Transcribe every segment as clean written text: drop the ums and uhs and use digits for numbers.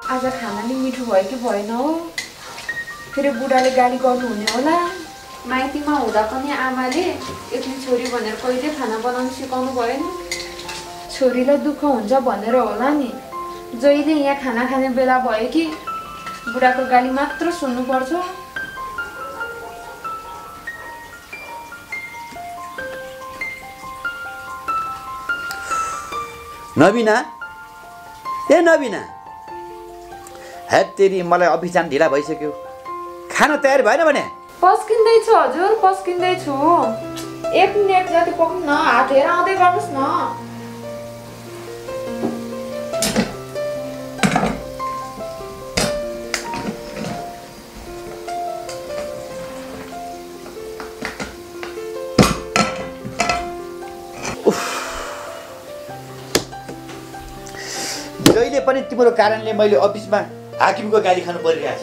आज खाना नि मिठो भयो कि भएन हो फेरि बुढाले गाली गर्नुहुने होला माइतीमा हुँदा पनि आमाले एक्लै छोरी भनेर कहिले खाना बनाउनु सिकाउनु भएन छोरीलाई दुःख हुन्छ भनेर होला नि जहिले यहाँ खाना खाने बेला भयो कि बुढाको गाली मात्र सुन्नुपर्छ नबिना ए नबिना हेत तेरी मलाई अफिस जान ढिला भइसक्यो खाना तयार भएन भने पस्किँदैछु हजुर पस्किँदैछु 1 मिनेट जति पक्नु न हात हेर आउँदै गर्नुहोस् न जहिले पनि तिम्रो कारणले मैले अफिसमा हाकिमको गाली खानु परिरहेछ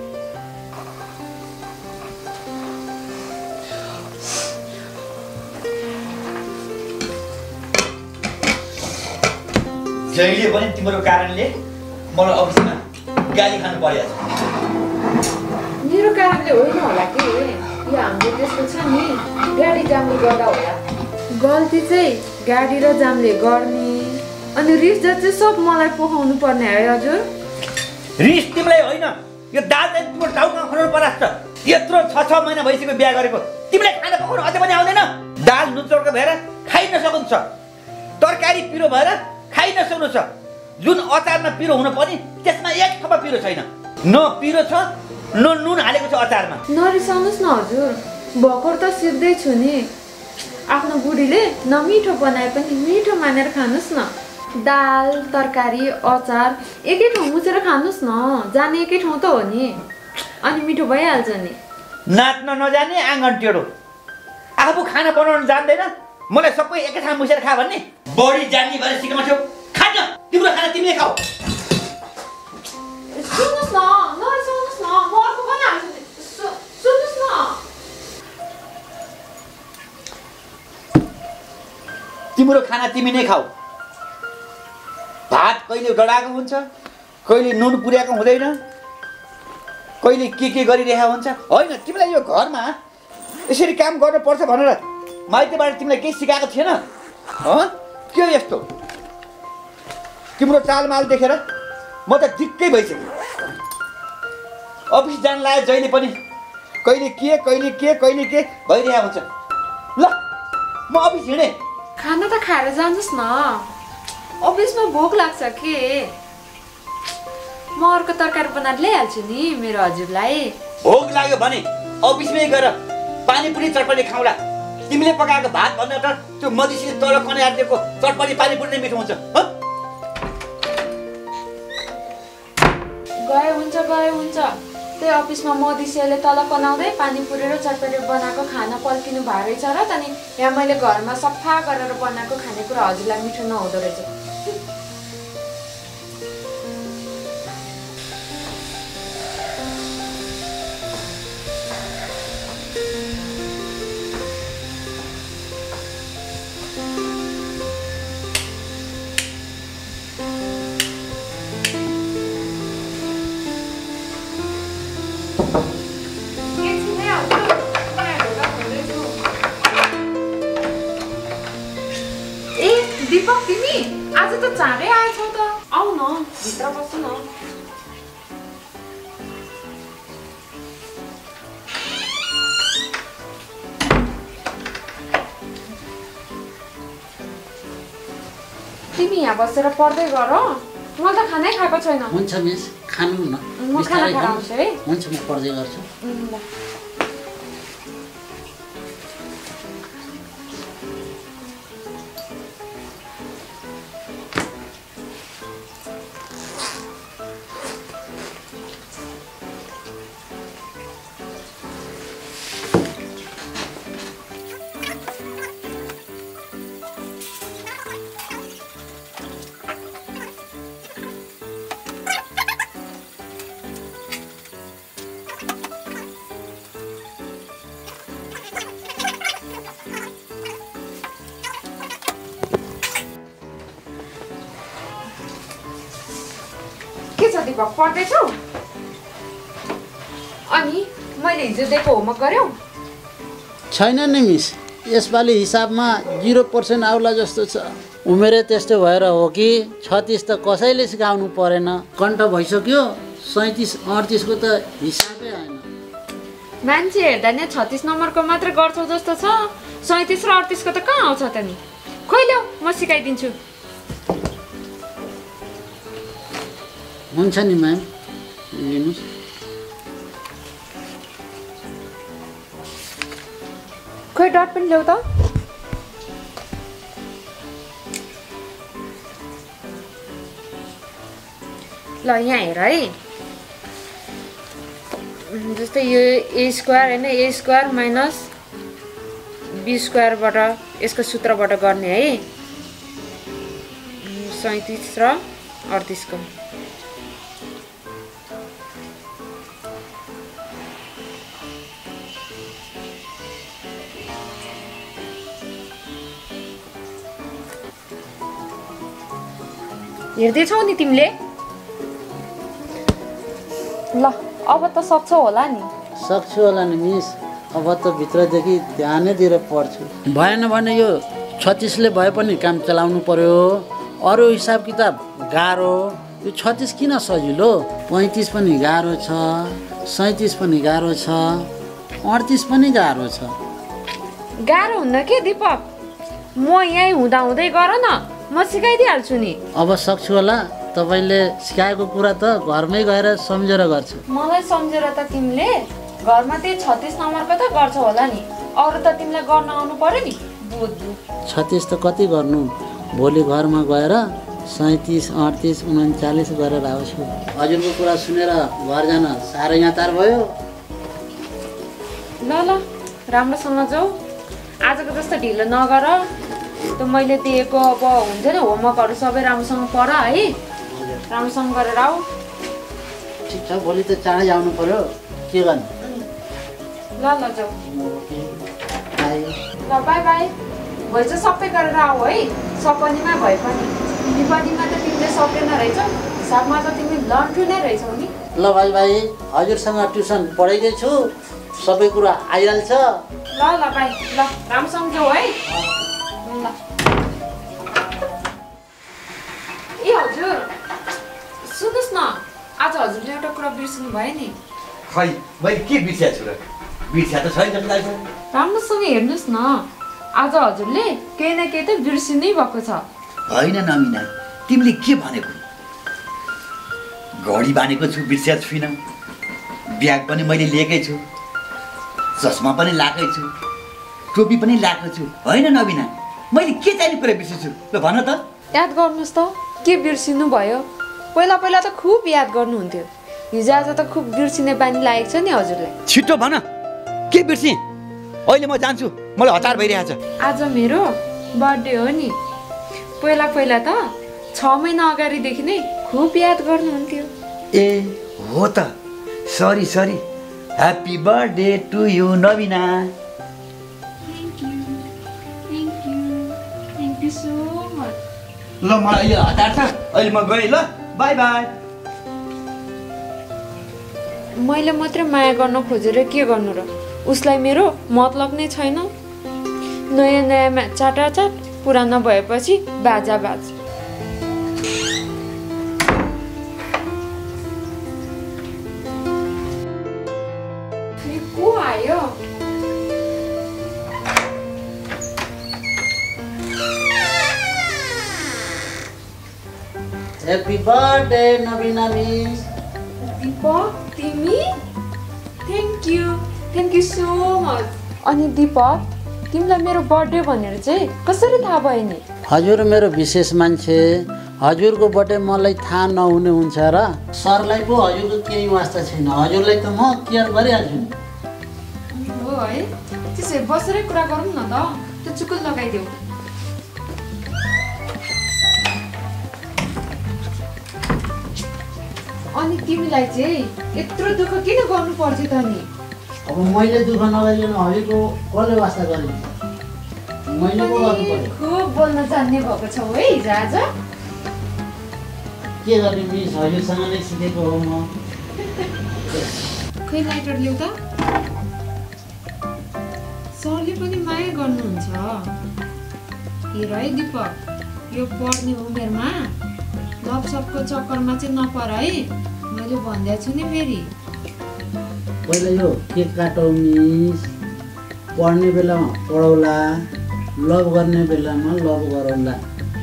जहिले पनि तिम्रो कारणले मलाई अफिसमा गाली खानु परिरहेछ मेरो कारणले होइन होला कि यो हाम्रो देशको छ नि गाडी जामले गर्दा होला गल्ती चाहिँ गाडी र जामले गर्ने अनि रिस चाहिँ सब मलाई पोखाउनु पर्ने है हजुर रिस तिमीलाई होइन यो दाल चाहिँ तिम्रो टाउकोमा खनाउनु पर्छ यत्रो 6 महिना भइसक्यो बिहा गरेको तिमीलाई खाना पकाउनु अझै पनि आउँदैन दाल नुन चर्को भएर खाइ नसक्नु छ तरकारी पिरो भएर खाइ नसक्नु छ जुन अचारमा पिरो हुनु पर्ने त्यसमा एक थोपा पिरो छैन न पिरो छ न नुन हालेको छ अचारमा नरिसाउनुस् न हजुर भर्खर त सिक्दै छु नि आफ्नो बुढीले नमिठो बनाए पनि मिठो मानेर खानुस् न दाल तरकारी अचार एकै ठाउँ मुछेर खानुस् न जाने एकै ठाउँ त हो नि अनि मिठो भइहाल्छ नि नाच्न नजाने आँगन टेढो आफू खाना बनाउन जान्दैन मलाई सबै एकै ठाउँ मुछेर खा भन्ने बढी जान्ने भएर सिकाउँछौ खान तिम्रो खाना तिमीले खाऊ सुन्नुस् न नरिसाउनुस् न म अर्को बनाइहाल्छु नि सुन्नुस् न तिम्रो खाना तिमी नै खाऊ भात कहिले डढाएको हुन्छ कहिले नुन पुर्याएको हुँदैन कहिले के गरिरहेको हुन्छ होइन तिमीलाई यो घरमा यसरी काम गर्नुपर्छ भनेर माइतीबाट तिमीलाई केही सिकाएको थिएन के यस्तो तिम्रो चालमाल देखेर म त दिक्कै भइसक्यो अफिस जान लाग्यो जहिले पनि कहिले के भइरहेको हुन्छ ल म अफिस हिँडे खाना त खाएर जानुहोस् न अफिसमा भोक लाग्छ के म अर्को तरकारी बनाएर ल्याइहाल्छु नि मेरो हजुरलाई भोक लाग्यो भने अफिसमै गएर पानीपुरी चटपटी खाउँला तिमीले पकाएको भात भन्दा त त्यो मधेसी तल कन्यार दिएको चटपटी पानीपुरी नै मिठो हुन्छ गए हुन्छ त्यही अफिसमा मधेसीले तल बनाउँदै पानीपुरी र चटपटी बनाएको खाना पल्किनु भएको रहेछ र त नि यहाँ मैले घरमा सफा गरेर बनाएको खानेकुरा हजुरलाई मिठो नहुँदो रहेछ दीपक तिमी आज त चाँडै आएछौ त आऊ न भित्र बस्नु न तिमी यहाँ बसेर पढ्दै गर मैले त खानै खाएको छैन हुन्छ मिस खानु न म खाना खाएर आउँछु है हुन्छ म पढ्दै गर्छु ल दिपक पढ्दैछौ? अनि मैले हिजो दिएको होमवर्क गर्यौ? छैन नि मिस, यसपालि हिसाबमा 0% आउला जस्तो छ। उमेरै त्यस्तो भएर हो कि 36 त कसैले सिकाउनु परेन। कण्ठ भइसक्यो। 37 38 को त हिसाबै आएन। मान्छे हेर्दा नि 36 नम्बरको मात्र गर्छौ जस्तो छ। 37 र 38 को त कहाँ आउँछ त नि? खोइ ल्याऊ, म सिकाइदिन्छु। हुन्छ नि म्याम, लिनुहोस्। खोइ डट पनि ल्याऊ त। ल यहाँ हेर है, जस्तै यो ए स्क्वायर होइन, ए स्क्वायर माइनस बी स्क्वायरबाट यसको सूत्रबाट गर्ने है, 37 र 38 को। हेर्दैछौ नि तिमीले? ल अब त सक्छौ होला नि? सक्छु होला नि मिस, अब त भित्रदेखि ध्यानै दिएर पढ्छु। भएन भने यो 36 ले भए पनि काम चलाउनु पर्यो। अरू हिसाब किताब गाह्रो, यो 36 किन सजिलो? 35 पनि गाह्रो छ, 37 पनि गाह्रो छ, 38 पनि गाह्रो छ। गाह्रो हुन्न के दिपक, म यहीँ हुँदै गर न, म सिकाइदिइहाल्छु नि। अब सक्छु होला। तपाईँले सिकाएको कुरा त घरमै गएर सम्झेर गर्छु। मलाई सम्झेर त तिमीले घरमा त्यही 36 नम्बरको त गर्छौ होला नि, अरू त तिमीलाई गर्न आउनु पर्यो नि। बुझ्नु 36 त कति गर्नु, भोलि घरमा गएर 37 38 39 गरेर आउँछु। हजुरको कुरा सुनेर घर जान साह्रै यातार भयो। ल ल राम्रोसँग जाऊ, आजको जस्तो ढिलो नगर। त मैले दिएको अब हुन्छ नि होमवर्कहरू सबै राम्रोसँग पढ है, राम्रोसँग गरेर आऊ। ठिक छ, भोलि त चाँडै आउनु पर्यो, के गर्नु। ल ल जाऊ। बाई। ल बाई बाई। भोलि चाहिँ सबै गरेर आऊ है, सपनीमा भए पनि। नेपालीमा त तिमीले सकेन रहेछौ, हिसाबमा त तिमी लन्ठु नै रहेछौ नि। ल बाई बाई, हजुरसँग ट्युसन पढेकै छु, सबै कुरा आइहाल्छ। ल ल बाई, ल राम्रोसँग जाऊ है। ल ए हजुर सुन्नुहोस् न, आज हजुरले एउटा कुरा बिर्सिनु भयो नि। खै मैले के बिर्स्या छु र? बिर्स्या त छैन जस्तो लाग्छ। राम्रोसँग हेर्नुहोस् न, आज हजुरले केही न केही त बिर्सिनै भएको छ। होइन नमिना, तिमीले के भनेको? घडी बानेको छु, बिर्स्या छुइनँ। ब्याग पनि मैले लिएकै छु, चस्मा पनि लाएकै छु, टोपी पनि लाएको छु। होइन नमिना, मैले के चाहिने कुरा बिर्सेछु? ल भन त। याद गर्नुहोस् त, के बिर्सिनु भयो? पहिला पहिला त खुब याद गर्नुहुन्थ्यो, हिजो आज त खुब बिर्सिने बानी लागेको छ नि हजुरलाई। छिटो भन, के बिर्सेँ? अहिले म जान्छु, मलाई हतार भइरहेछ। आज मेरो बर्थडे हो नि, पहिला पहिला त 6 महिना अगाडिदेखि नै खुब याद गर्नुहुन्थ्यो। ए हो त, sorry sorry. Happy birthday to you Navina. Thank you so much. ल मलाई अहिले हतार छ, अहिले म गएँ ल, बाई बाई। मैले मात्रै माया गर्न खोजेर के गर्नु र? उसलाई मेरो मतलब नै छैन। नयाँ नयाँमा चाटाचाट, पुरानो भएपछि बाजा बाज। को आयो? Happy birthday Navina miss. Deepak तिमी? Thank you so much. अनि दीपक, तिमीलाई मेरो बर्थडे भनेर चाहिँ कसरी थाहा भयो नि? हजुर मेरो विशेष मान्छे, हजुरको बर्थडे मलाई थाहा नहुने हुन्छ र? सरलाई पो हजुरको केही वास्ता छैन, हजुरलाई त म केयर गरिहाल्छु नि। हो है, त्यसो बसेरै कुरा गरौँ न त, त्यो चुकुल लगाइदेऊ। अनि तिमीलाई चाहिँ यत्रो दुःख किन गर्नु पर्छ त नि? अब मैले दुःख नगरिकन हजुरको कसले वास्ता गरेँ? मैले पो गर्नु पर्यो। खुब बोल्न जान्ने भएको छौ है हिजो आज। के गर्ने मिस हजुरसँग नै सिकेको हो म। खै लाइटर ल्याउ त। सरले पनि माया गर्नुहुन्छ। हेर है दीपक, यो पढ्ने उमेरमा लपसपको चक्करमा चाहिँ नपर है। मैले भन्दैछु नि फेरि। पहिला यो केक काटौ मिस, पढ्ने बेलामा पढौला, लभ गर्ने बेलामा लभ गरौला।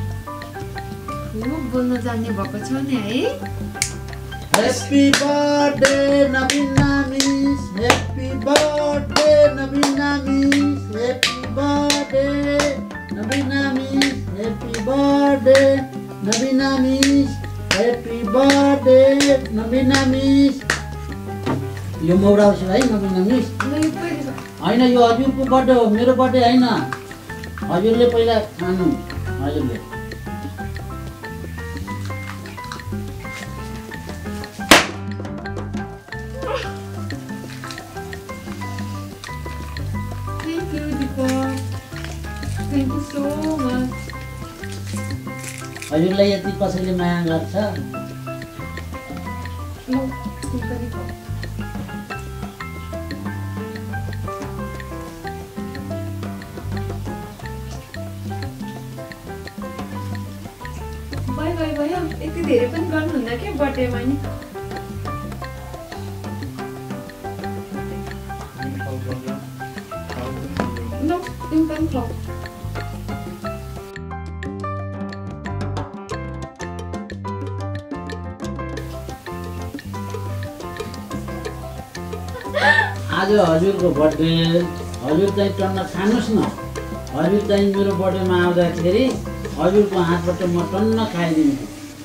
बोल्न जान्ने भएको छ नि है। Happy birthday Nabina miss, happy birthday Nabina miss, happy birthday Nabina miss, happy birthday Nabina miss, happy birthday Nabina miss. यो मौराउँछु है नबिना मिस। होइन यो हजुरको बर्थडे हो, मेरो बर्थडे होइन। हजुरले पहिला खानु, हजुरले। Thank you so much. हजुरलाई यति कसैले माया गर्छ? No, thank you. भयो यति धेरै पनि गर्नुहुन्न के बर्थडेमा नि। No, तिमी पनि खाऊ। आज हजुरको बर्थडे, हजुर चाहिँ टन्न खानुहोस् न। हजुर चाहिँ मेरो बर्थडेमा आउँदाखेरि हजुरको हातबाट म टन्न खाइदिन्छु।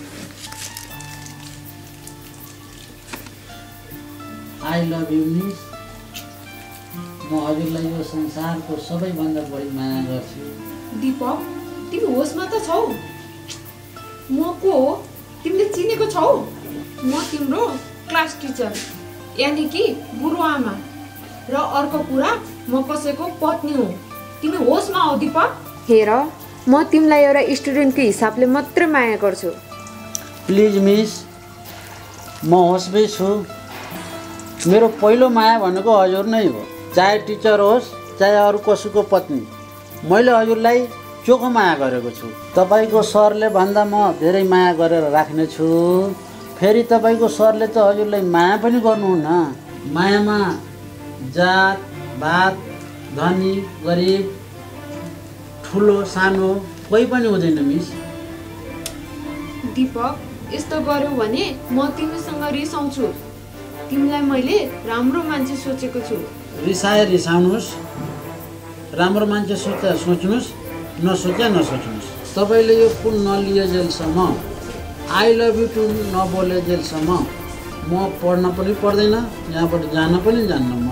I love you miss. म हजुरलाई यो संसारको सबैभन्दा बढी माया गर्छु। दीपक, तिमी होसमा त छौ? म को हो तिमीले चिनेको छौ? म तिम्रो क्लास टिचर, यानि कि गुरु आमा। र अर्को कुरा, म कसैको पत्नी हो। तिमी होसमा आऊ दीपक। हेर, म तिमीलाई एउटा स्टुडेन्टको हिसाबले मात्र माया गर्छु। प्लिज मिस, म होसमै छु। मेरो पहिलो माया भनेको हजुर नै हो। चाहे टिचर होस्, चाहे अरू कसैको पत्नी, मैले हजुरलाई चोखो माया गरेको छु। तपाईँको सरले भन्दा म धेरै माया गरेर राख्नेछु। फेरि तपाईँको सरले त हजुरलाई माया पनि गर्नुहुन्न। मायामा जात भात, धनी गरिब, ठुलो सानो कोही पनि हुँदैन मिस। दीपक, यस्तो गर्यो भने म तिमीसँग रिसाउँछु। तिमीलाई मैले राम्रो मान्छे सोचेको छु। रिसाए रिसाउनुहोस्, राम्रो मान्छे सोचे सोच्नुहोस्, नसोचे नसोच्नुहोस्। तपाईँले यो कुन नलिएजेलसम्म, आई लभ यु टु नबोलेजेलसम्म म पढ्न पनि पर्दैन, यहाँबाट जान पनि जान्न म।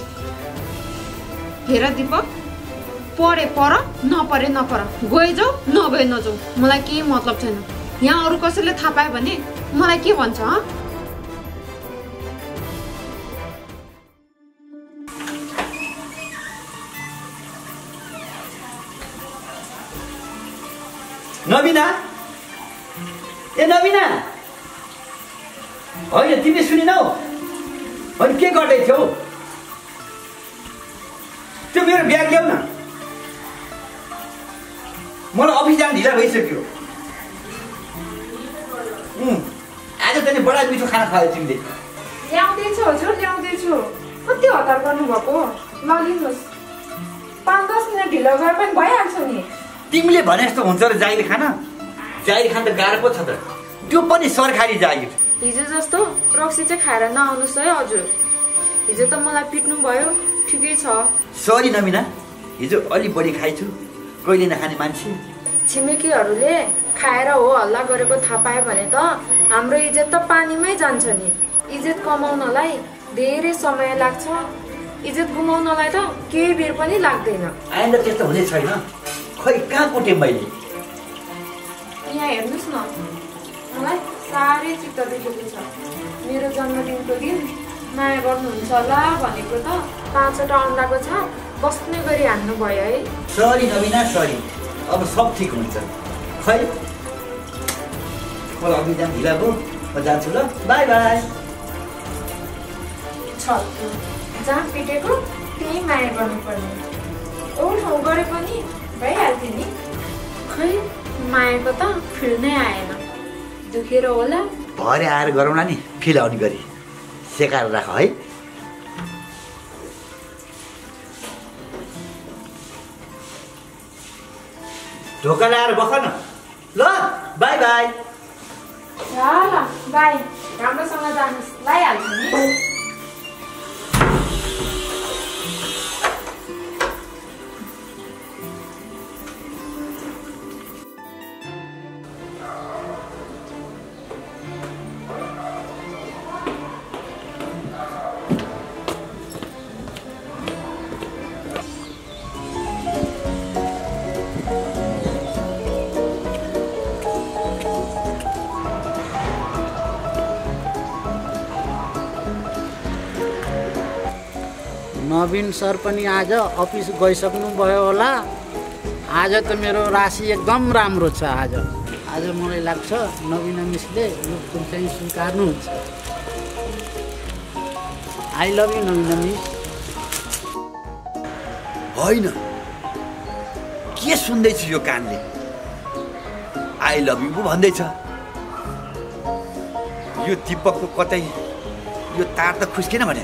हेर दीपक, पढे पर, नपरे नपर, गए जाऊ नगए नजाऊ, मलाई केही मतलब छैन। यहाँ अरू कसैले थाहा पायो भने मलाई के भन्छ? नबिना, ए नबिना, होइन तिमीले सुनेनौ? अनि के गर्दै थियौ? त्यो मेरो ब्याग ल्याऊ न, मलाई अफिस जान ढिला भइसक्यो। आज तैँले बडा मिठो खाना खायो तिमीले। ल्याउँदैछु हजुर, ल्याउँदैछु। कति हतार गर्नुभएको? लिनुहोस्, 5-10 मिनट ढिलो गए पनि भइहाल्छ नि। तिमीले भने जस्तो हुन्छ र जागिर खान? जागिर खान त गाह्रो पो छ त, त्यो पनि सरकारी जागिर। हिजो जस्तो रक्सी चाहिँ खाएर नआउनुहोस् है हजुर। हिजो त मलाई पिट्नु भयो, ठिकै छ। सरी नबिना, हिजो अलि बढी खाइछु, कहिले नखाने मान्छे। छिमेकीहरूले खाएर हो हल्ला गरेको थाहा पायो भने त हाम्रो इज्जत त पानीमै जान्छ नि। इज्जत कमाउनलाई धेरै समय लाग्छ, इज्जत गुमाउनलाई त केही बेर पनि लाग्दैन। आइन्दा त्यस्तो हुने छैन। खै कहाँ कुटेँ मैले? यहाँ हेर्नुहोस् न, मलाई साह्रै चित्त दुखेको छ। मेरो जन्मदिनको दिन माया गर्नुहुन्छ होला भनेको त 5वटा अन्डाको छाप बस्ने गरी हान्नु भयो है। Sorry Nabina, sorry. अब सब ठिक हुन्छ। खै मलाई अफिस जानु ढिला भयो म जान्छु ल बाई बाई छत्तु जहाँ पिटेको त्यही माया गर्नुपर्ने ठाउँ गरे पनि भइहाल्थ्यो नि खै मायाको त फिल नै आएन दुखेर होला भरे आएर गरौँला नि फिल आउने गरी सेकाएर राख है ढोका ल्याएर बस न ल बाई बाई ल बाई राम्रोसँग जानुहोस् लगाइहाल्छु नि नवीन सर पनि आज अफिस गइसक्नु भयो होला आज त मेरो राशि एकदम राम्रो छ आज मलाई लाग्छ नवीन मिसले यो फुल चाहिँ स्वीकार्नुहुन्छ I love you Naveen miss होइन के सुन्दैछु यो कानले आई लभ यु पो भन्दैछ यो दिपकको कतै यो तार त खुस्केन भने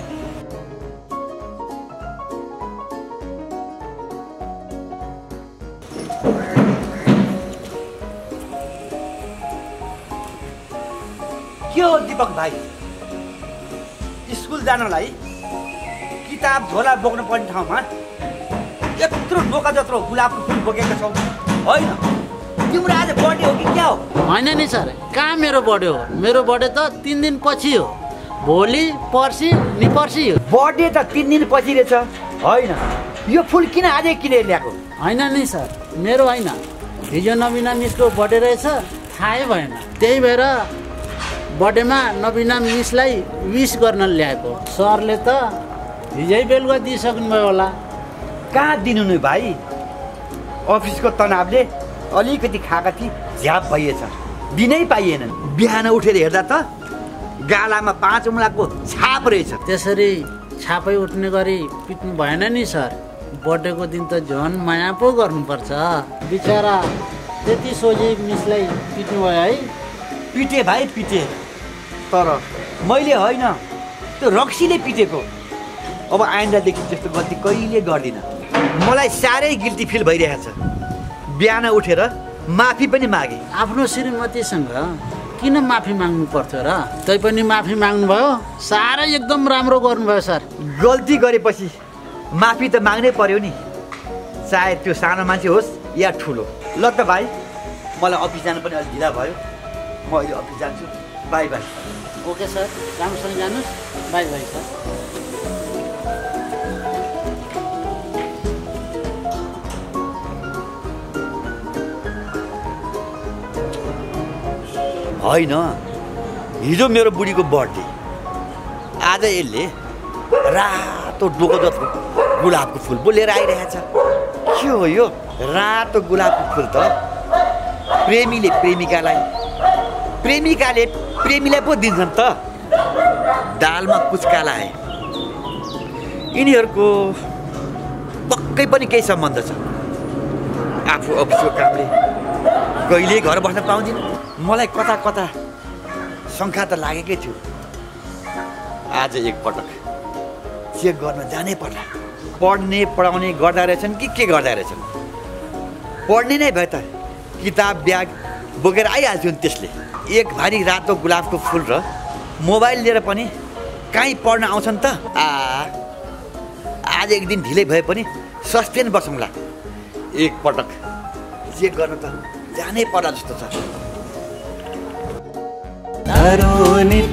के हो दिपक भाइ स्कुल जानलाई किताब झोला बोक्नु पर्ने ठाउँमा यत्रो बोका जत्रो गुलाबको फुल बोकेका छौ होइन तिम्रो आज बर्थडे हो कि क्या हो होइन नि सर कहाँ मेरो बर्थडे हो मेरो बर्थडे त 3 दिन पछि हो भोलि पर्सि नि पर्सि हो बर्थडे त 3 दिन पछि रहेछ होइन यो फुल किन आजै किनेर ल्याएको होइन नि सर मेरो होइन हिजो नवीना मिसको बर्थडे रहेछ थाहै भएन त्यही भएर बर्थडेमा नवीना मिसलाई विश गर्न ल्याएको सरले त हिजै बेलुका दिइसक्नुभयो होला कहाँ दिनु नि भाइ अफिसको तनावले अलिकति खाका थिए झ्याप भइएछ दिनै पाइएन बिहान उठेर हेर्दा त गालामा 5 औँलाको छाप रहेछ त्यसरी छापै उठ्ने गरी पिट्नु भएन नि सर बर्थडेको दिन त झन् माया पो गर्नुपर्छ बिचरा त्यति सोझै मिसलाई पिट्नु भयो है पिटे भाइ पिटे तर मैले होइन त्यो रक्सीले पिटेको अब आइन्दादेखि त्यस्तो गल्ती कहिले गर्दिनँ मलाई साह्रै गिल्टी फिल भइरहेछ बिहान उठेर माफी पनि मागे आफ्नो श्रीमतीसँग किन माफी माग्नु पर्थ्यो र तै पनि माफी माग्नुभयो साह्रै एकदम राम्रो गर्नुभयो सर गल्ती गरेपछि माफी त माग्नै पर्यो नि चाहे त्यो सानो मान्छे होस् या ठुलो ल त भाइ मलाई अफिस जानु पनि अलिक ढिला भयो म अहिले अफिस जान्छु बाई बाई ओके सर राम्रोसँग जानुहोस् बाई बाई सर होइन हिजो मेरो बुढीको बर्थडे आज यसले रातो डोको जत्रो गुलाबको फुल पो लिएर आइरहेछ के हो यो रातो गुलाबको फुल त प्रेमीले प्रेमिकालाई प्रेमिकाले प्रेमीलाई पो दिन्छन् त दालमा कुचका लाए यिनीहरूको पक्कै पनि केही सम्बन्ध छ आफू अफिसको कामले कहिले घर बस्न पाउँदिन मलाई कता कता शङ्का त लागेकै थियो आज एकपटक चेक गर्न जानै पर्ला पढ्ने पढाउने गर्दा रहेछन् कि के गर्दा रहेछन् पढ्ने नै भए त किताब ब्याग बोकेर आइहाल्थ्यो नि त्यसले एक भारी रातो गुलाबको फुल र मोबाइल लिएर पनि कहीँ पढ्न आउँछन् त आज एक दिन ढिलै भए पनि सस्पेन्ड बसौँला एकपटक चेक गर्न त जानै पर्ला जस्तो छ